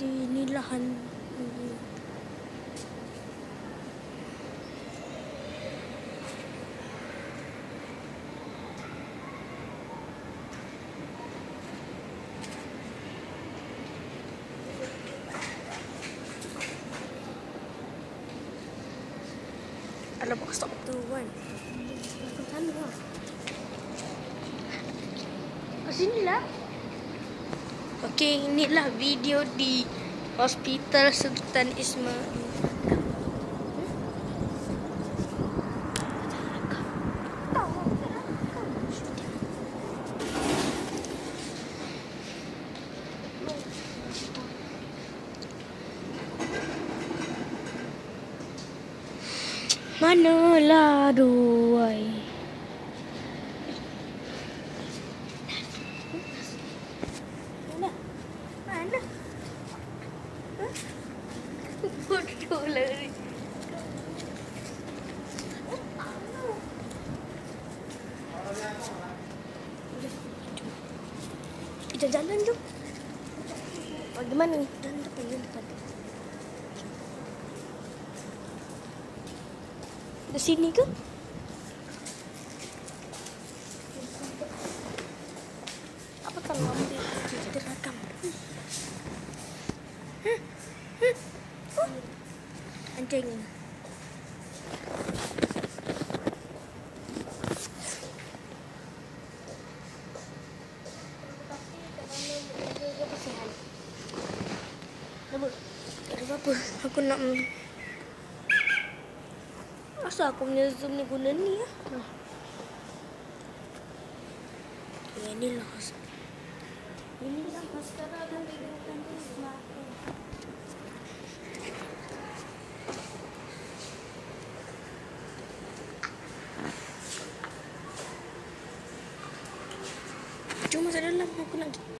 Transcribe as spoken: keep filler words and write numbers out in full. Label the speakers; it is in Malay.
Speaker 1: Jadi inilah han. Ada box stop tu kan. Ke sana lah. Ke sini lah. Okey, inilah video di Hospital Sultan Ismail. Manalah doai. Mana? Mana? Bodoh lari. Kita jalan tu. Bagaimana ni? Jalan depan, jalan depan. Di sini ke? Apa kalau ambil kita rakam? Hmm. Hmm. Oh. Anjing. Apa? Tak ada apa-apa. Aku nak asal aku punya zoom ni guna ni ya? Nah. Ya, inilah. Inilah Hospital Sultan Ismail. Cuma masuk dalam aku nak